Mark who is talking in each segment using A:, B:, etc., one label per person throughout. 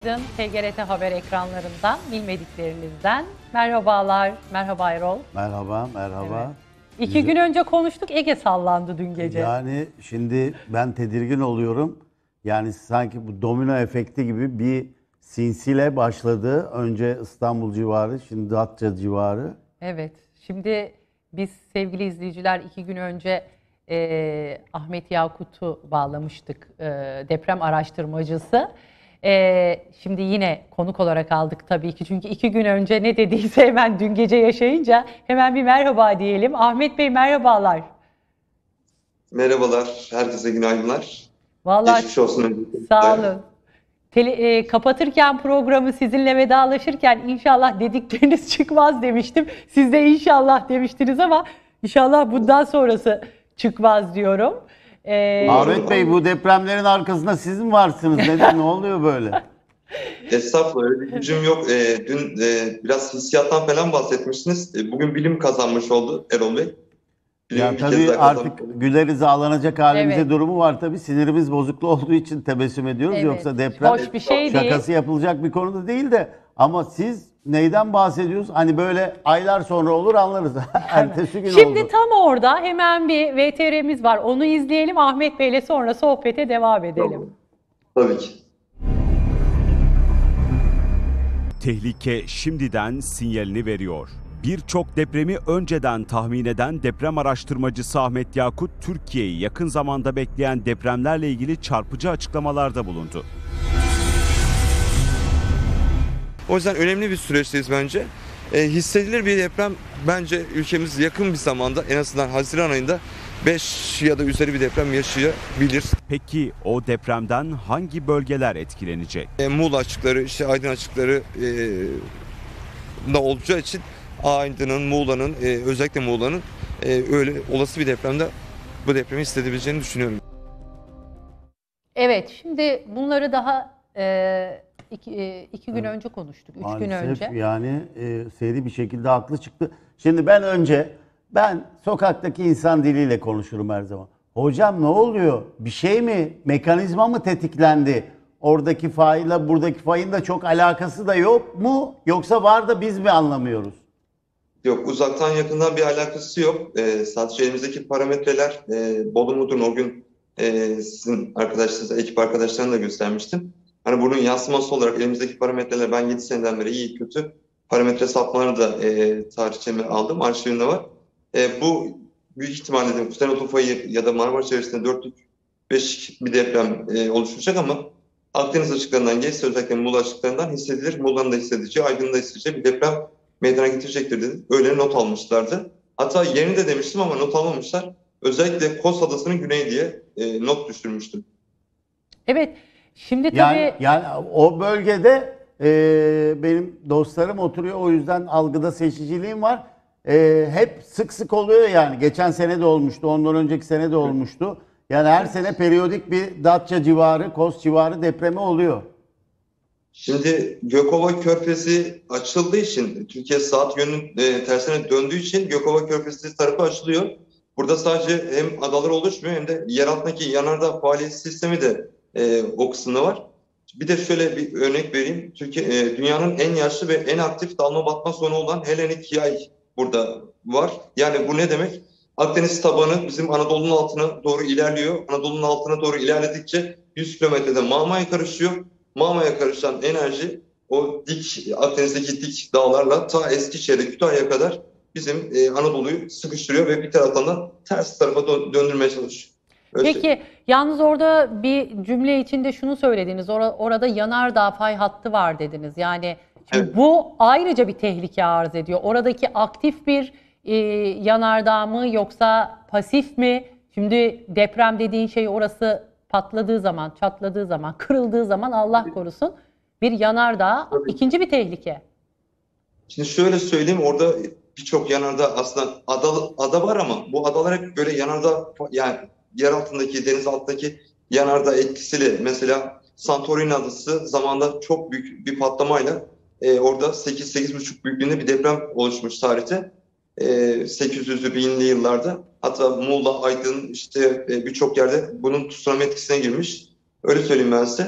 A: TGRT Haber ekranlarından, bilmediklerinizden merhabalar. Merhaba Erol.
B: Merhaba, merhaba.
A: Evet. İki gün önce konuştuk, Ege sallandı dün gece.
B: Yani şimdi ben tedirgin oluyorum. Yani sanki bu domino efekti gibi bir sinsile başladı. Önce İstanbul civarı, şimdi Datça civarı.
A: Evet, şimdi biz sevgili izleyiciler 2 gün önce Ahmet Yakut'u bağlamıştık, deprem araştırmacısı. Şimdi yine konuk olarak aldık tabii ki. Çünkü 2 gün önce ne dediyse hemen dün gece yaşayınca hemen bir merhaba diyelim. Ahmet Bey merhabalar.
C: Merhabalar, herkese günaydınlar.
A: Vallahi
C: Geçmiş olsun öncelikle.
A: sağ olun. Kapatırken programı sizinle vedalaşırken inşallah dedikleriniz çıkmaz demiştim. Siz de inşallah demiştiniz ama inşallah bundan sonrası çıkmaz diyorum.
B: Ahmet Bey, bu depremlerin arkasında siz mi varsınız? Neden? Ne oluyor böyle?
C: Estağfurullah, öyle bir gücüm yok. Dün biraz hissiyattan falan bahsetmiştiniz. Bugün bilim kazanmış oldu Erol Bey.
B: Ya
C: Bir kez
B: tabii
C: daha
B: artık
C: kazanmış.
B: güleriz ağlanacak halimize
A: Evet.
B: durumu var tabii. Sinirimiz bozuklu olduğu için tebessüm ediyoruz.
A: Evet.
B: Yoksa deprem
A: Hoş bir şey değil.
B: şakası yapılacak bir konu da değil de. Ama siz neyden bahsediyorsunuz? Hani böyle aylar sonra olur anlarız. Ertesi gün
A: Şimdi
B: oldu.
A: tam orada hemen bir VTR'miz var. Onu izleyelim. Ahmet Bey'le sonra sohbete devam edelim.
C: Tabii ki.
D: Tehlike şimdiden sinyalini veriyor. Birçok depremi önceden tahmin eden deprem araştırmacısı Ahmet Yakut, Türkiye'yi yakın zamanda bekleyen depremlerle ilgili çarpıcı açıklamalarda bulundu.
E: O yüzden önemli bir süreçteyiz bence. Hissedilir bir deprem bence ülkemiz yakın bir zamanda, en azından Haziran ayında 5 ya da üzeri bir deprem yaşayabilir.
D: Peki o depremden hangi bölgeler etkilenecek?
E: Muğla açıkları, işte Aydın açıkları da olacağı için Aydın'ın, Muğla'nın, özellikle Muğla'nın öyle olası bir depremde bu depremi hissedebileceğini düşünüyorum.
A: Evet, şimdi bunları daha iki gün önce konuştuk. 3 gün önce.
B: Yani seri bir şekilde haklı çıktı. Şimdi ben sokaktaki insan diliyle konuşurum her zaman. Hocam ne oluyor? Bir şey mi? Mekanizma mı tetiklendi? Oradaki faille buradaki fayın da çok alakası da yok mu? Yoksa var da biz mi anlamıyoruz?
C: Yok, uzaktan yakından bir alakası yok. Sadece elimizdeki parametreler, Bolu Mudur'un o gün sizin arkadaşlarınız, ekip arkadaşlarına da göstermiştim. Hani bunun yansıması olarak elimizdeki parametreler, ben 7 seneden beri iyi kötü parametre sapmaları da tarihçeme aldım, arşivimde var. Bu büyük ihtimalle dedim Kuzenot'un fayı ya da Marmara çevresinde 4'lük 5'lik bir deprem oluşacak ama Akdeniz açıklarından geçse, özellikle Muğla açıklarından hissedilir. Muğla'nın da hissedeceği, Aydın'ın da hissedeceği bir deprem meydana getirecektir dedi. Öyle not almışlardı. Hatta yerini de demiştim ama not almamışlar. Özellikle Kos Adası'nın güneyi diye not düşürmüştüm.
A: Evet, şimdi tabii...
B: Yani o bölgede benim dostlarım oturuyor. O yüzden algıda seçiciliğim var. Hep sık sık oluyor yani. Geçen sene de olmuştu. Ondan önceki sene de olmuştu. Yani her sene periyodik bir Datça civarı, Kos civarı depremi oluyor.
C: Şimdi Gökova Körfezi açıldığı için, Türkiye saat yönünün tersine döndüğü için Gökova Körfezi tarafı açılıyor. Burada sadece hem adalar oluşmuyor hem de yer altındaki yanardağ faaliyet sistemi de o kısımda var. Bir de şöyle bir örnek vereyim. Dünyanın en yaşlı ve en aktif dalma batma sonu olan Helenik Yay burada var. Yani bu ne demek? Akdeniz tabanı bizim Anadolu'nun altına doğru ilerliyor. Anadolu'nun altına doğru ilerledikçe 100 kilometrede Mağma'ya karışıyor. Mağma'ya karışan enerji o Akdeniz'deki dik dağlarla ta Eskişehir'e, Kütahya'ya kadar bizim Anadolu'yu sıkıştırıyor ve bir taraftan da ters tarafa döndürmeye çalışıyor.
A: Peki, yalnız orada bir cümle içinde şunu söylediniz. Orada yanardağ fay hattı var dediniz. Yani şimdi
C: Evet.
A: bu ayrıca bir tehlike arz ediyor. Oradaki aktif bir yanardağ mı yoksa pasif mi? Şimdi deprem dediğin şey orası patladığı zaman, çatladığı zaman, kırıldığı zaman Allah korusun bir yanardağ, ikinci bir tehlike.
C: Şimdi şöyle söyleyeyim, orada birçok yanardağ aslında ada var ama bu adalar hep böyle yanardağ, yani yer altındaki, deniz altındaki yanardağ etkisiyle. Mesela Santorini adası zamanında çok büyük bir patlamayla orada 8-8,5 büyüklüğünde bir deprem oluşmuş tarihte. 800'lü 1000'li yıllarda. Hatta Muğla, Aydın, işte birçok yerde bunun tsunami etkisine girmiş. Öyle söyleyeyim ben size.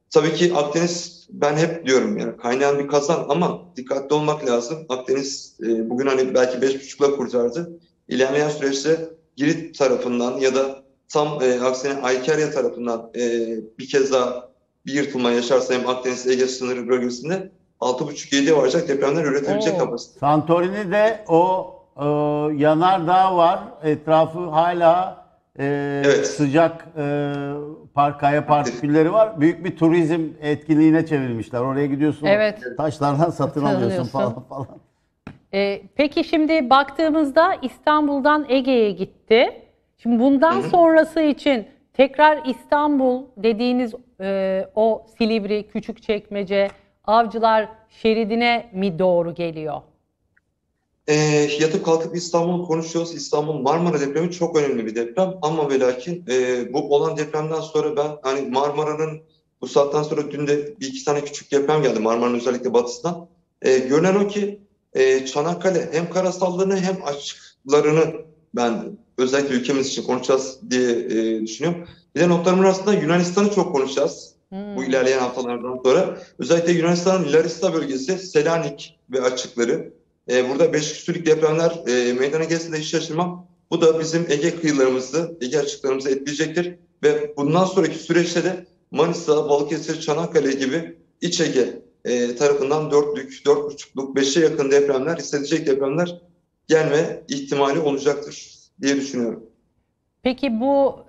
C: Tabii ki Akdeniz, ben hep diyorum yani kaynayan bir kazan ama dikkatli olmak lazım. Akdeniz bugün hani belki 5,5'la kurtardı. İlerleyen süreçte Girit tarafından ya da tam aksine Aykerya tarafından bir kez daha bir yırtılma yaşarsa hem Akdeniz Ege sınırı bölgesinde 6,5-7'ye varacak depremler üretebilecek
A: Oo.
C: kapasite.
B: Santorini'de o yanardağ var. Etrafı hala
C: Evet.
B: sıcak kaya partikülleri var. Büyük bir turizm etkinliğine çevirmişler. Oraya gidiyorsun,
A: Evet.
B: taşlardan satın alıyorsun
A: Alıyorsun.
B: falan.
A: Peki şimdi baktığımızda İstanbul'dan Ege'ye gitti. Şimdi bundan sonrası için tekrar İstanbul dediğiniz o Silivri, Küçükçekmece, Avcılar şeridine mi doğru geliyor?
C: Yatıp kalkıp İstanbul'u konuşuyoruz. İstanbul Marmara depremi çok önemli bir deprem ama ve lakin bu olan depremden sonra ben hani Marmara'nın bu saatten sonra dün de bir iki tane küçük deprem geldi Marmara'nın özellikle batısından. Görünen o ki Çanakkale hem karasallığını hem açıklarını ben özellikle ülkemiz için konuşacağız diye düşünüyorum. Bir de notlarımın arasında Yunanistan'ı çok konuşacağız. Bu ilerleyen haftalardan sonra. Özellikle Yunanistan'ın Larissa bölgesi, Selanik ve açıkları. Burada 5 küsürlük depremler meydana gelse de hiç şaşırmam. Bu da bizim Ege kıyılarımızı, Ege açıklarımızı etkileyecektir. Ve bundan sonraki süreçte de Manisa, Balıkesir, Çanakkale gibi İç Ege tarafından 4'lük, 4,5'luk, 5'e yakın depremler, hissedilecek depremler gelme ihtimali olacaktır diye düşünüyorum.
A: Peki bu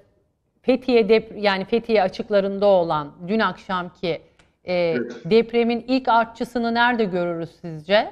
A: yani Fethiye açıklarında olan dün akşamki
C: Evet.
A: depremin ilk artçısını nerede görürüz sizce?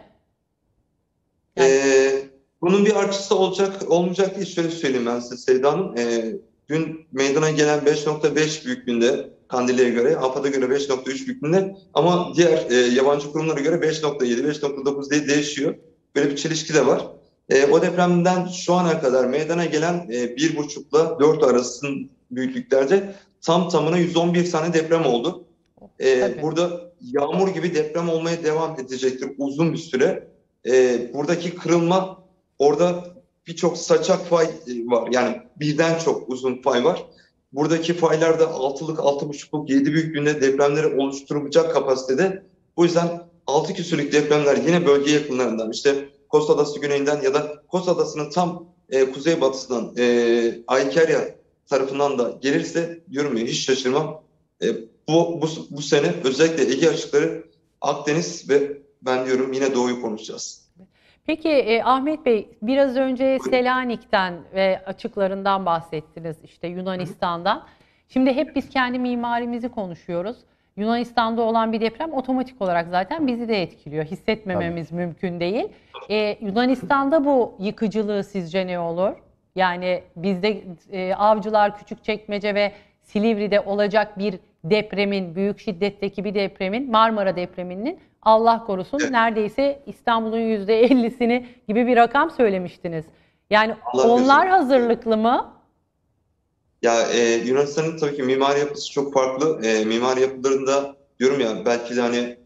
C: Bunun bir artısı olmayacak diye şöyle söyleyeyim ben size Sevda Hanım. Dün meydana gelen 5,5 büyüklüğünde Kandilli'ye göre, AFAD'a göre 5,3 büyüklüğünde ama diğer yabancı kurumlara göre 5,7, 5,9 diye değişiyor. Böyle bir çelişki de var. O depremden şu ana kadar meydana gelen 1,5 ile 4 arasının büyüklüklerde tam tamına 111 tane deprem oldu.
A: Tabii.
C: Burada yağmur gibi deprem olmaya devam edecektir uzun bir süre. Buradaki kırılma, orada birçok saçak fay var. Yani birden çok uzun fay var. Buradaki faylarda 6'lık, 6,5'luk, 7 büyüklüğünde depremleri oluşturacak kapasitede. Bu yüzden 6 küsürlük depremler yine bölge yakınlarından, işte Kos Adası güneyinden ya da Kos Adası'nın tam kuzeybatısından Aykerya tarafından da gelirse diyorum ya hiç şaşırmam. Bu sene özellikle Ege açıkları, Akdeniz ve ben diyorum yine Doğu'yu konuşacağız.
A: Peki Ahmet Bey, biraz önce Selanik'ten ve açıklarından bahsettiniz, işte Yunanistan'dan. Şimdi hep biz kendi mimarimizi konuşuyoruz. Yunanistan'da olan bir deprem otomatik olarak zaten bizi de etkiliyor. Hissetmememiz mümkün değil. Yunanistan'da bu yıkıcılığı sizce ne olur? Yani bizde Avcılar, Küçükçekmece ve Silivri'de olacak bir depremin, büyük şiddetteki bir depremin, Marmara depreminin Allah korusun neredeyse İstanbul'un %50'sini gibi bir rakam söylemiştiniz. Yani
C: Allah
A: onlar
C: korusun.
A: hazırlıklı mı?
C: Ya Yunanistan'ın tabii ki mimari yapısı çok farklı. Mimari yapılarında diyorum ya belki de hani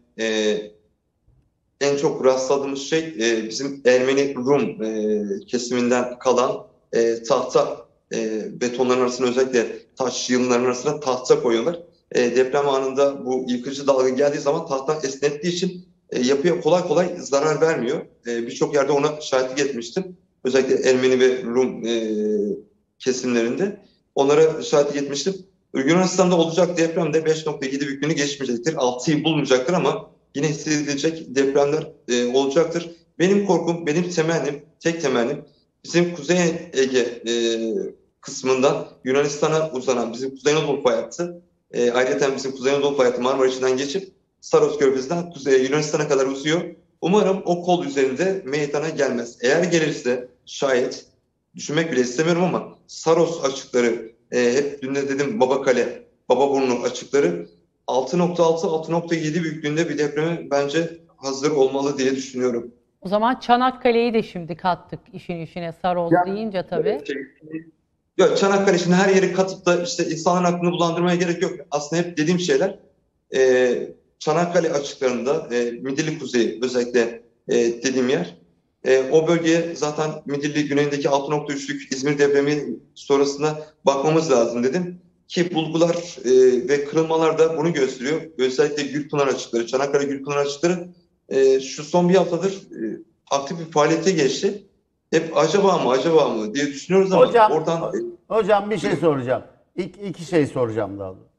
C: en çok rastladığımız şey bizim Ermeni Rum kesiminden kalan tahta betonların arasına, özellikle taş yığınlarının arasına tahta koyuyorlar. Deprem anında bu yıkıcı dalga geldiği zaman tahta esnettiği için yapıya kolay kolay zarar vermiyor. Birçok yerde ona şahitlik etmiştim. Özellikle Ermeni ve Rum kesimlerinde. Onlara şahitlik etmiştim. Yunanistan'da olacak deprem de 5,7 büyüklüğünü geçmeyecektir. 6'yı bulmayacaktır ama yine hissedilecek depremler olacaktır. Benim korkum, benim temennim, tek temennim bizim Kuzey Ege kısmından Yunanistan'a uzanan bizim Kuzey Anadolu fay hattı, ayrıca bizim Kuzey Anadolu fay hattı Marmara içinden geçip Saros Körfezi'nden Kuzey Yunanistan'a kadar uzuyor. Umarım o kol üzerinde meydana gelmez. Eğer gelirse şayet, düşünmek bile istemiyorum ama Saros açıkları, hep dün de dedim Babakale, Bababurnu açıkları 6,6-6,7 büyüklüğünde bir depreme bence hazır olmalı diye düşünüyorum.
A: O zaman Çanakkale'yi de şimdi kattık işin içine, Saros deyince tabii.
C: Yok, Çanakkale şimdi her yeri katıp da işte insanların aklını bulandırmaya gerek yok. Aslında hep dediğim şeyler Çanakkale açıklarında Midilli Kuzeyi özellikle dediğim yer. O bölgeye zaten Midilli güneyindeki 6,3'lük İzmir depremi sonrasında bakmamız lazım dedim. Ki bulgular ve kırılmalar da bunu gösteriyor. Özellikle Gülpınar açıkları, Çanakkale Gülpınar açıkları şu son bir haftadır aktif bir faaliyete geçti. Hep acaba mı diye düşünüyoruz ama
B: Hocam,
C: oradan...
B: hocam bir şey soracağım. İki şey soracağım daha doğrusu.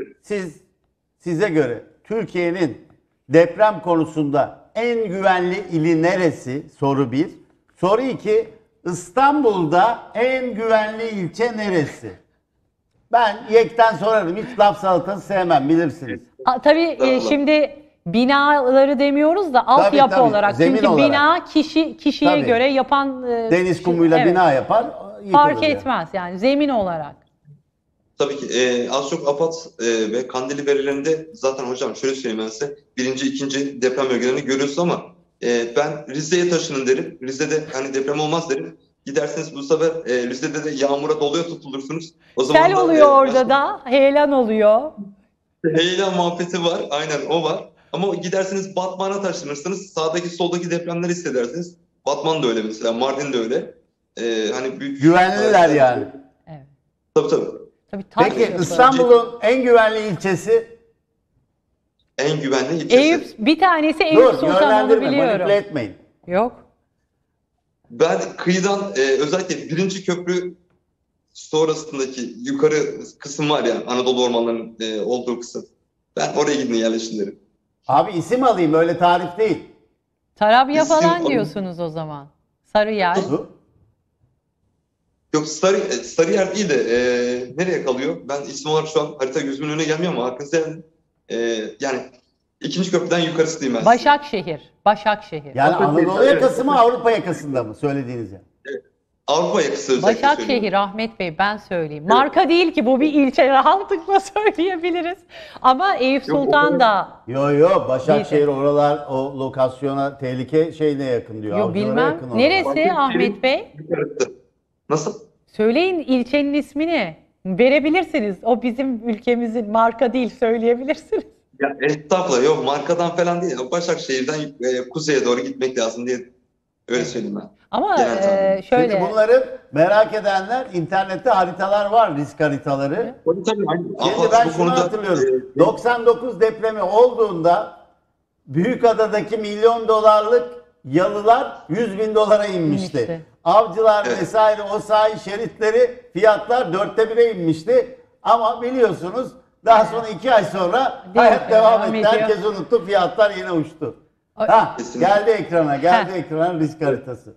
B: Size göre Türkiye'nin deprem konusunda en güvenli ili neresi? Soru 1. Soru 2. İstanbul'da en güvenli ilçe neresi? Ben yekten sorarım. Hiç laf salatası sevmem, bilirsiniz.
A: Tabii şimdi binaları demiyoruz da altyapı
B: tabii.
A: olarak.
B: Zemin
A: Çünkü
B: olarak.
A: bina kişiye
B: Tabii.
A: göre yapan
B: Deniz kumuyla
A: evet,
B: bina yapar, yıkılır
A: fark
B: yani.
A: etmez yani zemin olarak.
C: Tabii ki az çok AFAD ve Kandilli verilerinde zaten hocam şöyle söyleyeyim ben size. Birinci, ikinci deprem bölgelerini görüyoruz ama ben Rize'ye taşının derim. Rize'de hani deprem olmaz derim. Gidersiniz bu sefer Rize'de de yağmura doluya tutulursunuz. O zaman
A: Sel
C: da,
A: oluyor orada da, heyelan oluyor.
C: heyelan muhabbeti var. Aynen o var. Ama gidersiniz Batman'a taşınırsınız. Sağdaki soldaki depremleri hissedersiniz. Batman da öyle mesela. Mardin de öyle. Hani büyük
B: Güvenliler yani.
A: Evet.
C: Tabii.
A: Tabii taş
B: Peki
A: yapı.
B: İstanbul'un en güvenli ilçesi?
C: En güvenli ilçesi.
A: Eyüp, bir tanesi Eyüp
B: Dur,
A: Sultan, onu
B: yönlendirme,
A: biliyorum.
B: manipüle etmeyin.
A: Yok.
C: Ben kıyıdan özellikle birinci köprü sonrasındaki yukarı kısım var ya, Anadolu ormanlarının olduğu kısım. Ben oraya gidin yerleşin derim.
B: Abi isim alayım, öyle tarif değil.
A: Tarabya
C: İsim
A: falan
C: alayım.
A: diyorsunuz o zaman. Sarıyer.
B: Bu.
C: Yok Sarıyer değil de nereye kalıyor? Ben isim olarak şu an harita gözümün önüne gelmiyor ama hakkınızda yani ikinci köprüden yukarısı diyeyim ben size.
A: Başakşehir.
B: Yani
C: Avrupa
B: Anadolu
C: evet.
B: yakası mı, Avrupa yakasında mı söylediğiniz yer?
C: Avrupa yakası özellikle söylüyorum.
A: Başakşehir Ahmet Bey, ben söyleyeyim. Marka değil ki bu, bir ilçe, rahatlıkla söyleyebiliriz. Ama Eyüp
C: Yok,
A: Sultan da
B: Yo Başakşehir
A: Değil.
B: oralar o lokasyona tehlike şeyine yakın diyor.
A: yok,
B: Avcılara
A: bilmem.
B: yakın oralar.
A: Neresi
C: Başakşehir'in
A: Ahmet Bey?
C: yukarısı. Nasıl?
A: Söyleyin ilçenin ismini. Verebilirsiniz. O bizim ülkemizin marka değil, söyleyebilirsiniz.
C: Ya estağfurullah, yok markadan falan değil. Başakşehir'den kuzeye doğru gitmek lazım diye öyle söyleyeyim ben.
A: Ama
C: Genel tahmin.
A: şöyle
B: Şimdi bunları merak edenler, internette haritalar var, risk haritaları.
C: Tabii, aynen.
B: Şimdi
C: AFAD
B: ben
C: bu
B: şunu
C: konuda,
B: hatırlıyorum. 99 depremi olduğunda Büyükada'daki milyon dolarlık yalılar 100 bin dolara inmişti.
A: İnmişti.
B: Avcılar
C: Evet.
B: vesaire o sahil şeritleri fiyatlar 1/4'e inmişti. Ama biliyorsunuz daha sonra 2 ay sonra
A: Değil,
B: hayat devam etti.
A: ediyor.
B: Herkes unuttu, fiyatlar yine uçtu.
A: Ay-
B: Ha,
C: Kesinlikle.
B: geldi ekrana risk haritası.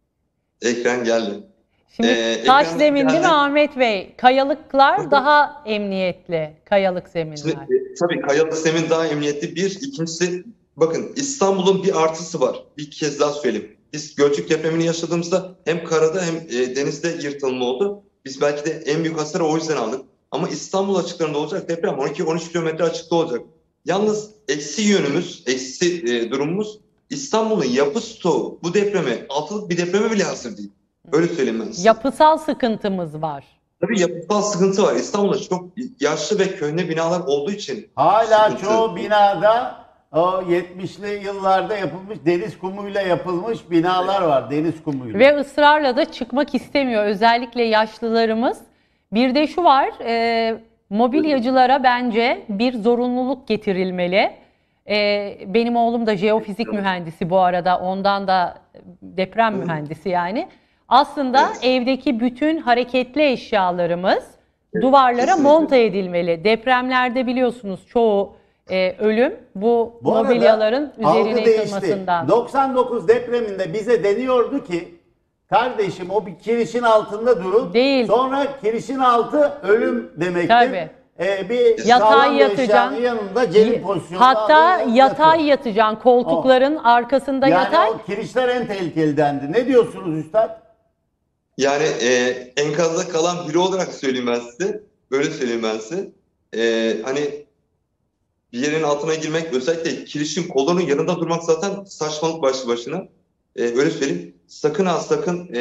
C: ekran geldi.
A: Şimdi taş
C: ekran
A: zemin değil mi
C: geldi.
A: Ahmet Bey? Kayalıklar daha emniyetli. Kayalık zeminler.
C: Şimdi, tabii kayalık zemin daha emniyetli bir. İkincisi bakın İstanbul'un bir artısı var. Bir kez daha söyleyeyim. Biz Gölcük depremini yaşadığımızda hem karada hem denizde yırtılma oldu. Biz belki de en büyük hasarı o yüzden aldık. Ama İstanbul açıklarında olacak deprem 12-13 kilometre açıkta olacak. Yalnız eksi yönümüz, eksi durumumuz İstanbul'un yapı stoğu bu depreme, altılık bir depreme bile hazır değil. Öyle söyleyeyim ben size.
A: Yapısal sıkıntımız var.
C: Tabii yapısal sıkıntı var. İstanbul'da çok yaşlı ve köhne binalar olduğu için
B: Hala
C: sıkıntı.
B: çoğu binada o 70'li yıllarda yapılmış deniz kumuyla yapılmış binalar var. Deniz kumuyla.
A: Ve ısrarla da çıkmak istemiyor. Özellikle yaşlılarımız. Bir de şu var, mobilyacılara bence bir zorunluluk getirilmeli. Benim oğlum da jeofizik mühendisi bu arada. Ondan da deprem mühendisi yani. Aslında
C: Evet.
A: evdeki bütün hareketli eşyalarımız duvarlara
C: Kesinlikle.
A: monte edilmeli. Depremlerde biliyorsunuz çoğu ölüm bu
B: Bu arada
A: mobilyaların
B: algı
A: üzerine
B: değişti.
A: yıkılmasından.
B: 99 depreminde bize deniyordu ki kardeşim o bir kirişin altında durun.
A: Değil.
B: Sonra kirişin altı ölüm demektir.
A: Tabii.
B: Bir
A: Yatay
B: sağlam bir
A: yatacaksın.
B: eşyanın yanında celil pozisyonda
A: Hatta
B: alın,
A: yatay
B: yatın.
A: yatacaksın. Koltukların arkasında
B: Yani
A: yatay.
B: o kirişler en tehlikeli dendi. Ne diyorsunuz üstad?
C: Yani enkazda kalan biri olarak söyleyeyim ben size. Böyle söyleyeyim ben size. Hani bir yerin altına girmek, özellikle kirişin kolunun yanında durmak zaten saçmalık başlı başına. Öyle söyleyeyim. Sakın ha sakın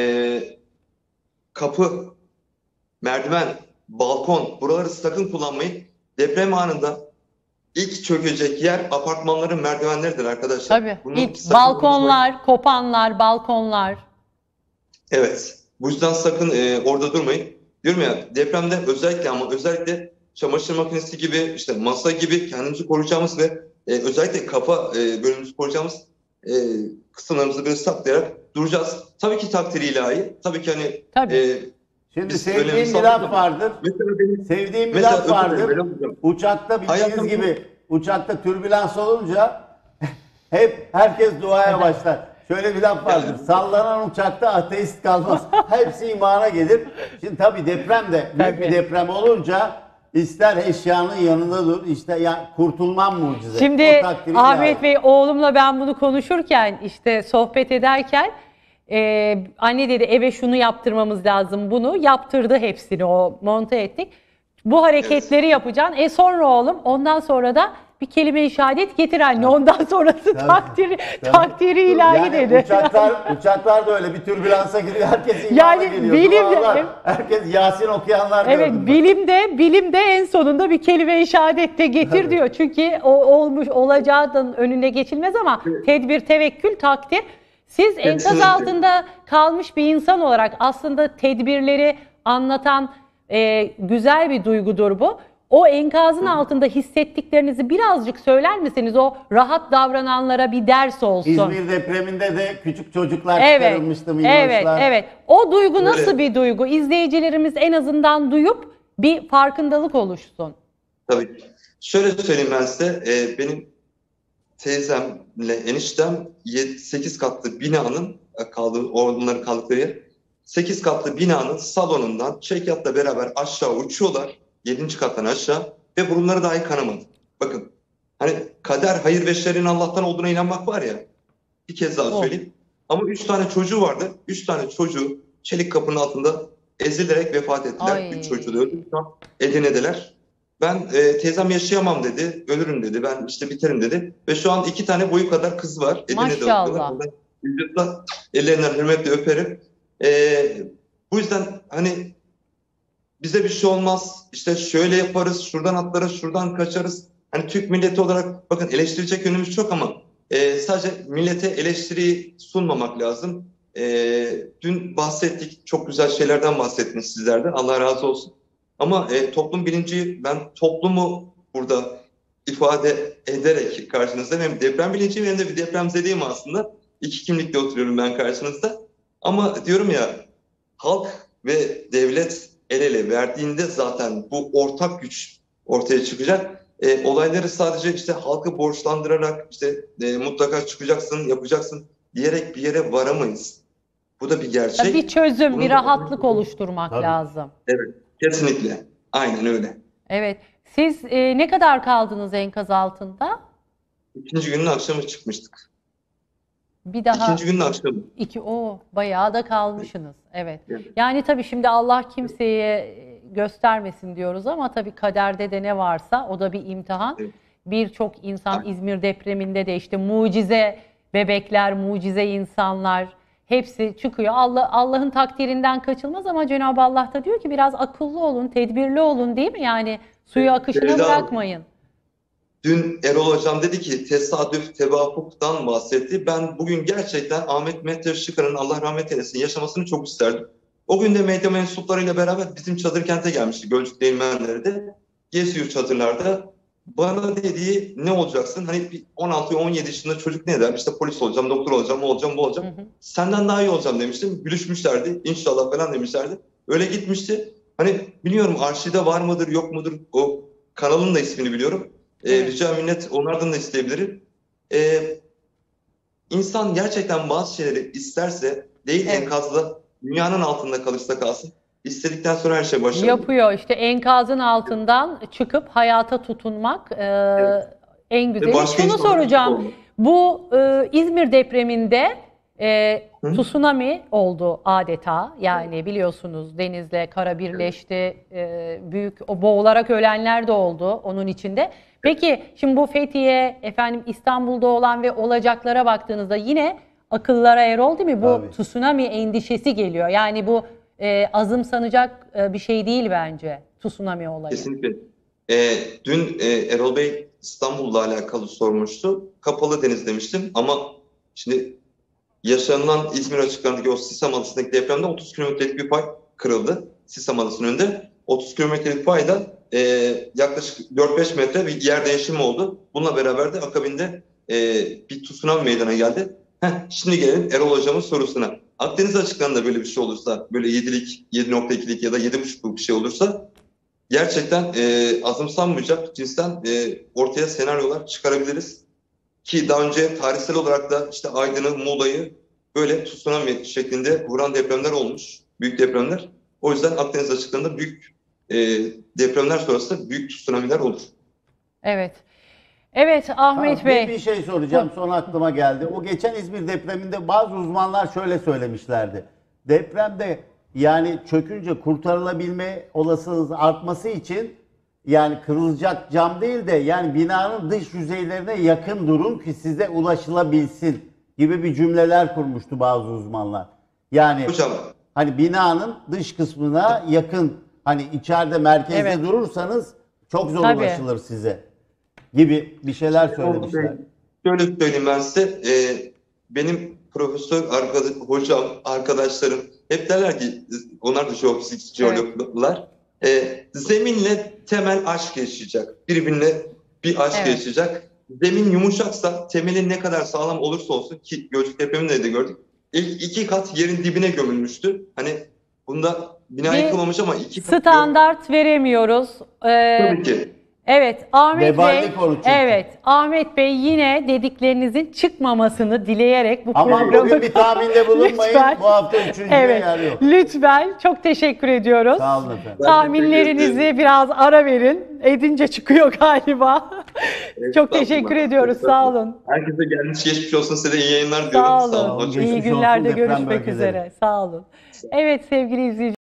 C: kapı, merdiven, balkon buraları sakın kullanmayın. Deprem anında ilk çökecek yer apartmanların merdivenleridir arkadaşlar.
A: Tabii.
C: Bunu
A: İlk
C: sakın unutmayın.
A: balkonlar, kopanlar, balkonlar.
C: Evet. Bu yüzden sakın orada durmayın. Diyorum ya, depremde özellikle çamaşır makinesi gibi, işte masa gibi kendimizi koruyacağımız ve özellikle kafa bölümümüzü koruyacağımız e, kısımlarımızı böyle saklayarak duracağız. Tabii ki takdiri ilahi. Tabii ki hani
A: Tabii.
B: Şimdi
C: biz
B: sevdiğim
C: önemli
B: bir laf vardır.
C: Sevdiğim
B: Bir laf vardır. Uçakta bildiğiniz gibi uçakta türbülans olunca herkes duaya başlar. Şöyle bir laf vardır. Sallanan uçakta ateist kalmaz. Hepsi imana gelir. Şimdi tabii deprem de büyük bir deprem olunca ister eşyanın yanında dur, işte ya kurtulmam mucize.
A: Şimdi
B: O takdiri
A: Ahmet
B: ilahi.
A: Bey, oğlumla ben bunu konuşurken, işte sohbet ederken anne dedi eve şunu yaptırmamız lazım, bunu yaptırdı, hepsini o monte ettik. Bu hareketleri yapacaksın. Sonra oğlum, ondan sonra da bir kelime-i şehadet getir anne. Ondan sonrası takdiri ilahi
B: Yani
A: dedi.
B: uçaklar da öyle bir türbülansa giriyor. Herkes imana
A: Yani
B: geliyor.
A: bilim-
B: Dualar, herkes Yasin okuyanlar
A: Evet,
B: gördüm ben.
A: bilimde en sonunda bir kelime-i şehadet de getir
B: Evet.
A: diyor. Çünkü o olacağının önüne geçilmez ama tedbir, tevekkül, takdir. Siz enkaz
C: Kesinlikle.
A: altında kalmış bir insan olarak aslında tedbirleri anlatan güzel bir duygudur bu. O enkazın altında hissettiklerinizi birazcık söyler misiniz? O rahat davrananlara bir ders olsun.
B: İzmir depreminde de küçük çocuklar
A: Evet,
B: çıkarılmıştı, minnoşlar.
A: evet. O duygu nasıl
C: Öyle.
A: bir duygu? İzleyicilerimiz en azından duyup bir farkındalık oluşsun.
C: Tabii. Şöyle söyleyeyim ben size. Benim teyzemle eniştem 8 katlı binanın onların kaldıkları yer. 8 katlı binanın salonundan çekyatla beraber aşağı uçuyorlar. 7. kattan aşağı ve burunları dahi kanamadı. Bakın, hani kader, hayır ve şerrin Allah'tan olduğuna inanmak var ya, bir kez daha söyleyeyim. Ama 3 tane çocuğu vardı. 3 tane çocuğu çelik kapının altında ezilerek vefat ettiler.
A: Ay.
C: 3 çocuğu da öldü. Şu an Edirne'deler. Ben teyzem yaşayamam dedi, ölürüm dedi, ben işte biterim dedi. Ve şu an 2 tane boyu kadar kız var. Edirne'de
A: Maşallah.
C: oturuyorlar. Oradan vücutla ellerinden hürmetle öperim. Bu yüzden hani bize bir şey olmaz, işte şöyle yaparız, şuradan atlarız, şuradan kaçarız. Hani Türk milleti olarak bakın eleştirecek yönümüz çok ama sadece millete eleştiriyi sunmamak lazım. Dün bahsettik, çok güzel şeylerden bahsettiniz sizler de, Allah razı olsun. Ama toplum bilinci, ben toplumu burada ifade ederek karşınızda hem deprem bilinciyim hem de bir depremzedeyim aslında. 2 kimlikle oturuyorum ben karşınızda. Ama diyorum ya, halk ve devlet el ele verdiğinde zaten bu ortak güç ortaya çıkacak. Olayları sadece işte halkı borçlandırarak işte mutlaka çıkacaksın, yapacaksın diyerek bir yere varamayız. Bu da bir gerçek.
A: Bir çözüm,
C: Bunun
A: bir
C: da-
A: rahatlık oluşturmak
B: Tabii.
A: lazım.
C: Evet, kesinlikle. Aynen öyle.
A: Evet. Siz ne kadar kaldınız enkaz altında?
C: 2. günün akşamı çıkmıştık.
A: Bir daha
C: 2. günün akşamı.
A: bayağı da kalmışsınız. Evet.
C: Evet.
A: Yani tabii şimdi Allah kimseye göstermesin diyoruz ama tabii kaderde de ne varsa o da bir imtihan.
C: Evet.
A: Birçok insan
C: Aynen.
A: İzmir depreminde de işte mucize bebekler, mucize insanlar hepsi çıkıyor. Allah'ın takdirinden kaçılmaz ama Cenab-ı Allah da diyor ki biraz akıllı olun, tedbirli olun, değil mi? Yani suyu akışına
C: Sevda-
A: bırakmayın.
C: Dün Erol Hocam dedi ki tesadüf, tevafuktan bahsetti. Ben bugün gerçekten Ahmet Mehter Şıkar'ın, Allah rahmet eylesin, yaşamasını çok isterdim. O gün de medya mensuplarıyla beraber bizim çadır kente gelmişti. Gölcük Değirmenler'de. Geziyor çadırlarda. Bana dediği, ne olacaksın? Hani bir 16-17 yaşında çocuk ne der? İşte polis olacağım, doktor olacağım, o olacağım, bu olacağım.
A: Hı hı.
C: Senden daha iyi olacağım demiştim. Gülüşmüşlerdi. İnşallah falan demişlerdi. Öyle gitmişti. Hani bilmiyorum arşivde var mıdır, yok mudur? O kanalın da ismini biliyorum.
A: Evet.
C: Rica minnet onlardan da isteyebilirim. İnsan gerçekten bazı şeyleri isterse değil,
A: Evet.
C: enkazda dünyanın altında kalırsa kalsın. İstedikten sonra her şey başarılı.
A: Yapıyor işte, enkazın altından çıkıp hayata tutunmak en güzeli.
C: başka
A: Şunu
C: insanlara
A: soracağım.
C: olmak.
A: Bu İzmir depreminde
C: Hı?
A: tsunami oldu adeta. Yani biliyorsunuz denizle kara birleşti. Büyük o boğularak ölenler de oldu onun içinde. Peki şimdi bu Fethiye, İstanbul'da olan ve olacaklara baktığınızda yine akıllara erol, değil mi? Bu
B: Tabii.
A: tsunami endişesi geliyor. Yani bu azımsanacak bir şey değil bence tsunami olayı.
C: Kesinlikle. Dün Erol Bey İstanbul'la alakalı sormuştu. Kapalı deniz demiştim ama şimdi yaşanılan İzmir açıklarındaki o Sisam Adası'ndaki depremde 30 kilometrelik bir pay kırıldı. sistem adasının önünde. 30 kilometrelik payda yaklaşık 4-5 metre bir yer değişimi oldu. Bununla beraber de akabinde bir tsunami meydana geldi. Şimdi gelelim Erol Hocam'ın sorusuna. Akdeniz açıklarında böyle bir şey olursa, böyle 7'lik, 7.2'lik ya da 7.5'luk bir şey olursa gerçekten azımsanmayacak cinsten ortaya senaryolar çıkarabiliriz. Ki daha önce tarihsel olarak da işte Aydın'ı, Muğla'yı böyle tsunami şeklinde vuran depremler olmuş. Büyük depremler. O yüzden Akdeniz açıklarında büyük depremler sonrası büyük tsunamiler olur.
A: Evet. Evet Ahmet Bey.
B: Bir şey soracağım, son aklıma geldi. O geçen İzmir depreminde bazı uzmanlar şöyle söylemişlerdi. Depremde yani çökünce kurtarılabilme olasılığınız artması için yani kırılacak cam değil de yani binanın dış yüzeylerine yakın durun ki size ulaşılabilsin gibi bir cümleler kurmuştu bazı uzmanlar. Yani
C: Hocam,
B: hani binanın dış kısmına yakın, hani içeride merkezde
A: Evet.
B: durursanız çok zor
A: Tabii.
B: ulaşılır size gibi bir şeyler söylemişler.
C: şöyle söyleyeyim ben size. Benim profesör hocam, arkadaşlarım hep derler ki, onlar da jeofizik, jeologlar. Zeminle temel aşk yaşayacak. Birbirine bir aşk
A: Evet.
C: yaşayacak. Zemin yumuşaksa, temelin ne kadar sağlam olursa olsun, ki Gölcük depreminde de gördük. İlk 2 kat yerin dibine gömülmüştü. Hani bunda bina
A: Bir
C: yıkılmamış ama 2 kat
A: Standart veremiyoruz.
C: tabii ki.
A: Evet Ahmet
B: Veballi
A: Bey.
B: konu çünkü.
A: Evet Ahmet Bey yine dediklerinizin çıkmamasını dileyerek bu
B: Ama
A: programı
B: bugün bir tahminde bulunmayın.
A: Lütfen.
B: Bu hafta üçüncüye
A: Evet.
B: yer yok.
A: Lütfen çok teşekkür ediyoruz.
B: Sağ olun efendim.
A: Tahminlerinizi biraz ara verin. Edince çıkıyor galiba. Çok teşekkür
C: Estağfurullah.
A: ediyoruz. Sağ olun.
C: Herkese gelmiş geçmiş olsun, size de iyi yayınlar diliyorum.
A: Sağ
B: olun.
A: olun.
B: Geçmiş
A: İyi
B: olsun
A: günlerde
B: deprem
A: görüşmek
B: bölgeleri.
A: üzere. Sağ olun. Evet sevgili izleyiciler.